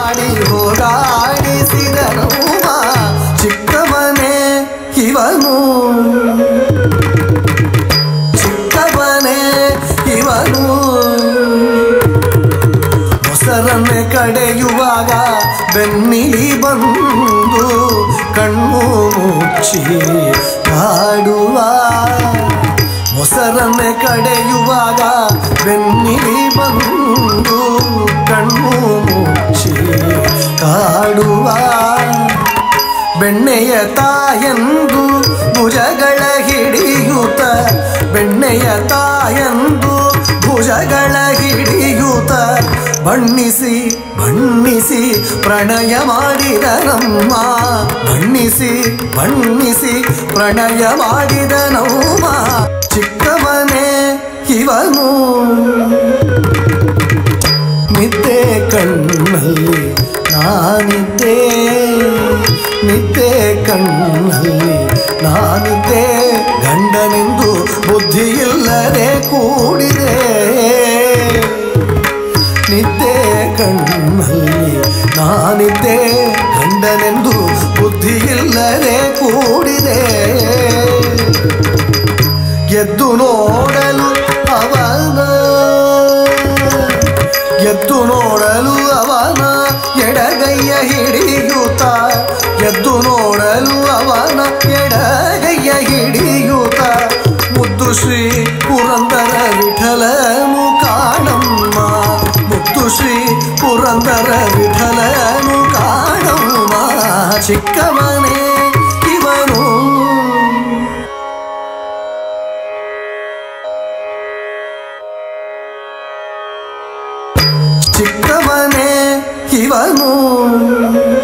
ಮಾಡಿ ಹೋರಾಡಿಸಿದನು ಚಿಕ್ಕವನೇ ಇವನು ಚಿಕ್ಕವನೇ ಇವನು ಮೊಸರನ್ನೇ ಕಡೆಯುವಾಗ ಬೆನ್ನಿಲಿ ಬಂದು ಕಣ್ಣು ಮುಚ್ಚಿ ಕಾಡುವ ಮೊಸರನ್ನೇ ಕಡೆಯುವಾಗ ಬೆನ್ನಿಲಿ ಬಂದು ಕಣ್ಣು ಮುಚ್ಚಿ ಕಾಡುವ ಬೆಣ್ಣೆಯ ತಾಯಂದು ಭುಜಗಳ ಹಿಡಿಯುತ್ತ ಬೆಣ್ಣೆಯ ತಾಯಂದು ಭುಜಗಳ ಹಿಡಿಯುತ್ತ ಬಣ್ಣಿಸಿ ಬಣ್ಣಿಸಿ ಪ್ರಣಯ ಮಾಡಿದನಮ್ಮ ಬಣ್ಣಿಸಿ ಬಣ್ಣಿಸಿ ಪ್ರಣಯ ಮಾಡಿದನಮ್ಮ ಚಿಕ್ಕವನೇ ಇವನು ನಿದ್ದೆ ಕಣ್ಣಲ್ಲಿ ನಾನಿದ್ದೆ ನಿದ್ದೆ ಕಣ್ಣಲ್ಲಿ ನಾನಿದ್ದೆ ಗಂಡನೆಂದು ಬುದ್ಧಿಯಿಲ್ಲದೆ ಕೂಡಿದೆ ನಿದ್ದೆ ಕಣ್ಣಲ್ಲಿ ನಾನಿದ್ದೆ ಗಂಡನೆಂದು ಬುದ್ಧಿಯಿಲ್ಲದೆ ಕೂಡಿದೆ ಎದ್ದು ನೋಡಲು ಅವನ ಎದ್ದು ನೋಡಲು ಅವನ ಎಡಗೈಯ ಹಿಡಿಯುತ್ತ ಎದ್ದು ನೋಡಲು ಅವನ ಎಡಗೈಯ ಹಿಡಿಯುತ್ತ ಮುದ್ದು ಶ್ರೀ ಪುರಂದರ ವಿಠಲನು ಕಾಣಮ್ಮ ಮುದ್ದು ಶ್ರೀ ಪುರಂದರ ವಿಠಲನು ಕಾಣಮ್ಮ ಚಿಕ್ಕವನೇ ಇವನು ಚಿಕ್ಕವನೇ ಇವನು